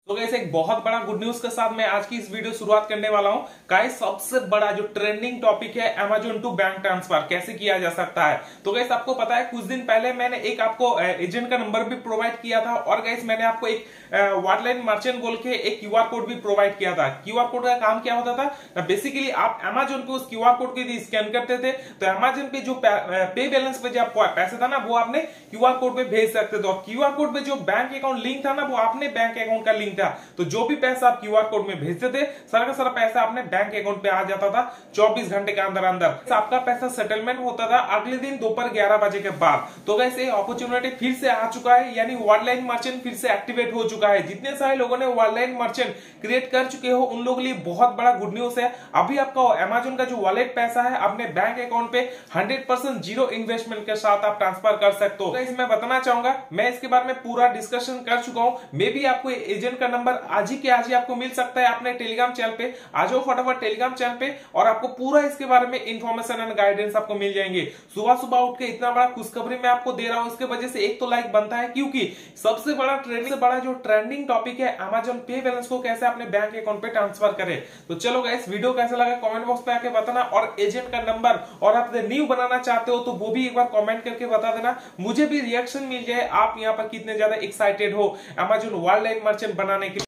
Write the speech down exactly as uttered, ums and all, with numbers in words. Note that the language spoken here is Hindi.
तो गाइस एक बहुत बड़ा गुड न्यूज के साथ मैं आज की इस वीडियो शुरुआत करने वाला हूं। गाइस सबसे बड़ा जो ट्रेंडिंग टॉपिक है अमेजोन टू बैंक ट्रांसफर कैसे किया जा सकता है। तो गाइस आपको पता है कुछ दिन पहले मैंने एक आपको एजेंट का नंबर भी प्रोवाइड किया था और गाइस मैंने आपको एक व्हाटलाइन मर्चेंट बोल के एक क्यूआर कोड भी प्रोवाइड किया था। क्यूआर कोड का काम क्या होता था, बेसिकली आप अमेजोन पे उस क्यूआर कोड को स्कैन करते थे तो अमेजोन पे जो पे बैलेंस पे जो पैसा था ना वो आपने क्यूआर कोड पे भेज सकते थे और क्यूआर कोड पे जो बैंक अकाउंट लिंक था ना वो आपने बैंक अकाउंट का लिंक था। तो जो भी पैसा आप क्यूआर कोड में भेजते थे सारा का सारा पैसा अपने बैंक अकाउंट पे आ जाता था चौबीस घंटे के अंदर अंदर आपका पैसा सेटलमेंट होता था अगले दिन दोपहर ग्यारह बजे के बाद। तो गाइस ये अपॉर्चुनिटी फिर से आ चुका है, यानी व्हाटलाइन मर्चेंट फिर से एक्टिवेट हो चुका है। जितने सारे लोगों ने व्हाटलाइन मर्चेंट क्रिएट कर चुके हो उन लोगों के लिए बहुत बड़ा गुड न्यूज है। अभी आपका अमेजोन का जो वॉलेट पैसा है अपने बैंक अकाउंट पे हंड्रेड परसेंट जीरो इन्वेस्टमेंट के साथ आप ट्रांसफर कर सकते हो। गाइस मैं बताना चाहूंगा, मैं इसके बारे में पूरा डिस्कशन कर चुका हूं। मे बी आपको एजेंट का नंबर आज ही के आज ही आपको मिल सकता है अपने टेलीग्राम चैनल पे। आ जाओ फटाफट टेलीग्राम चैनल पे और आपको पूरा इसके बारे में इंफॉर्मेशन एंड गाइडेंस आपको मिल जाएंगे। सुबह सुबह उठ के इतना बड़ा खुशखबरी मैं आपको दे रहा हूं, इसके वजह से एक तो लाइक बनता है क्योंकि सबसे बड़ा ट्रेंडिंग से बड़ा जो ट्रेंडिंग टॉपिक है अमेजोन पे बैलेंस को कैसे अपने बैंक अकाउंट पे ट्रांसफर करें। तो चलो गाइस वीडियो कैसा लगा कमेंट बॉक्स पे आके बताना और एजेंट का नंबर और आप न्यू बनाना चाहते हो तो वो भी एक बार कमेंट करके बता देना, मुझे भी रिएक्शन मिल जाए आप यहाँ पर कितने ज्यादा एक्साइटेड हो अमेजोन व्हाटलाइन मर्चेंट बनाने के